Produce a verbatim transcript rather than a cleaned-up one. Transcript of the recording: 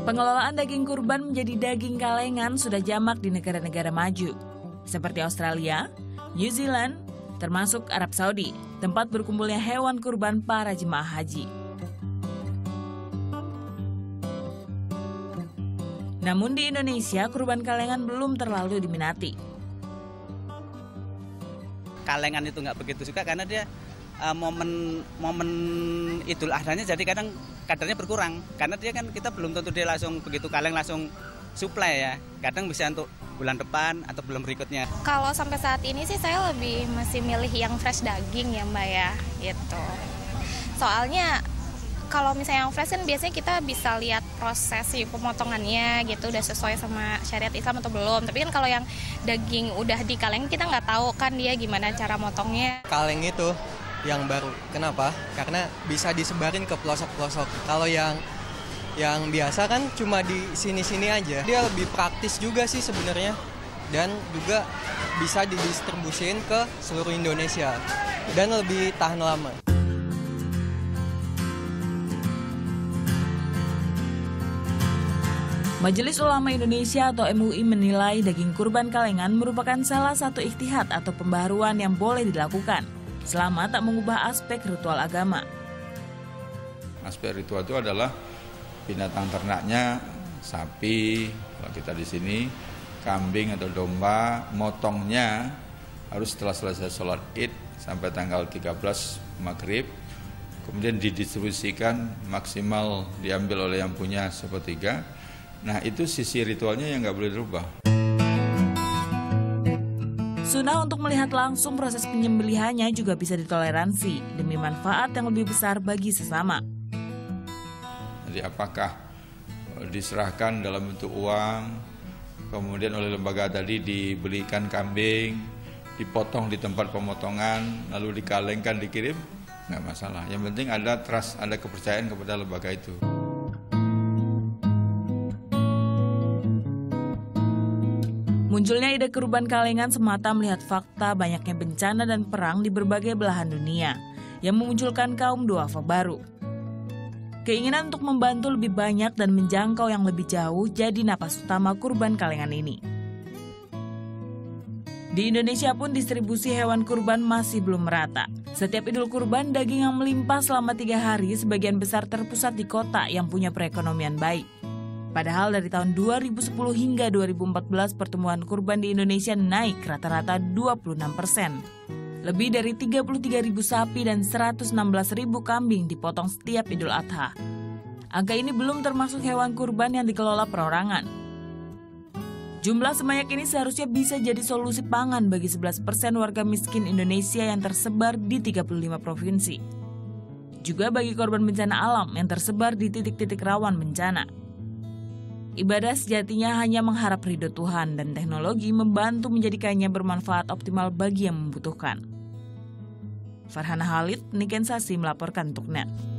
Pengelolaan daging kurban menjadi daging kalengan sudah jamak di negara-negara maju, seperti Australia, New Zealand, termasuk Arab Saudi, tempat berkumpulnya hewan kurban para jemaah haji. Namun di Indonesia, kurban kalengan belum terlalu diminati. Kalengan itu nggak begitu suka karena dia uh, momen momen Idul Adhanya jadi kadang kadarnya berkurang. Karena dia kan kita belum tentu dia langsung begitu kaleng langsung supply ya. Kadang bisa untuk bulan depan atau belum berikutnya. Kalau sampai saat ini sih saya lebih masih milih yang fresh daging ya Mbak ya, gitu. Soalnya kalau misalnya yang fresh kan biasanya kita bisa lihat proses pemotongannya gitu udah sesuai sama syariat Islam atau belum. Tapi kan kalau yang daging udah dikaleng kita nggak tahu kan dia gimana cara motongnya. Kaleng itu yang baru. Kenapa? Karena bisa disebarin ke pelosok-pelosok. Kalau yang yang biasa kan cuma di sini-sini aja. Dia lebih praktis juga sih sebenarnya. Dan juga bisa didistribusin ke seluruh Indonesia dan lebih tahan lama. Majelis Ulama Indonesia atau M U I menilai daging kurban kalengan merupakan salah satu ijtihad atau pembaharuan yang boleh dilakukan selama tak mengubah aspek ritual agama. Aspek ritual itu adalah binatang ternaknya, sapi, kalau kita di sini, kambing atau domba, motongnya harus setelah selesai sholat Id sampai tanggal tiga belas maghrib, kemudian didistribusikan maksimal diambil oleh yang punya sepertiga. Nah itu sisi ritualnya yang nggak boleh dirubah. Sunnah untuk melihat langsung proses penyembelihannya juga bisa ditoleransi demi manfaat yang lebih besar bagi sesama. Jadi apakah diserahkan dalam bentuk uang, kemudian oleh lembaga tadi dibelikan kambing, dipotong di tempat pemotongan, lalu dikalengkan dikirim, nggak masalah. Yang penting ada trust, ada kepercayaan kepada lembaga itu. Munculnya ide kurban kalengan semata melihat fakta banyaknya bencana dan perang di berbagai belahan dunia yang memunculkan kaum duafa baru. Keinginan untuk membantu lebih banyak dan menjangkau yang lebih jauh jadi napas utama kurban kalengan ini. Di Indonesia pun distribusi hewan kurban masih belum merata. Setiap Idul Kurban daging yang melimpah selama tiga hari sebagian besar terpusat di kota yang punya perekonomian baik. Padahal dari tahun dua ribu sepuluh hingga dua ribu empat belas pertumbuhan kurban di Indonesia naik rata-rata dua puluh enam persen. Lebih dari tiga puluh tiga ribu sapi dan seratus enam belas ribu kambing dipotong setiap Idul Adha. Angka ini belum termasuk hewan kurban yang dikelola perorangan. Jumlah sebanyak ini seharusnya bisa jadi solusi pangan bagi sebelas persen warga miskin Indonesia yang tersebar di tiga puluh lima provinsi. Juga bagi korban bencana alam yang tersebar di titik-titik rawan bencana. Ibadah sejatinya hanya mengharap ridho Tuhan dan teknologi membantu menjadikannya bermanfaat optimal bagi yang membutuhkan. Farhana Khalid, Niken Sasi melaporkan untuk N E T.